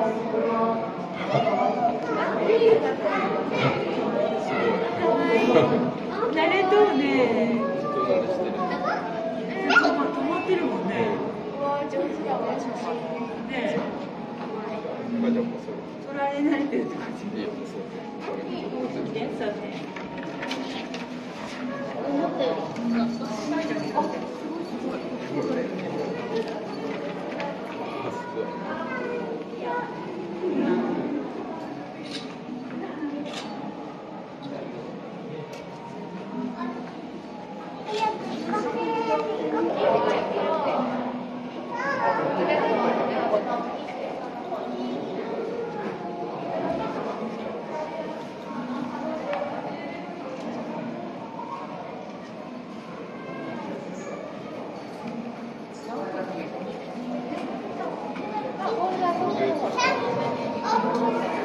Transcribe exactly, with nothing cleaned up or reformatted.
誰とね、止まってるもんね。上手だわ、写真。ねえ。取られないっていう感じ。そうね。思ったより。Oh,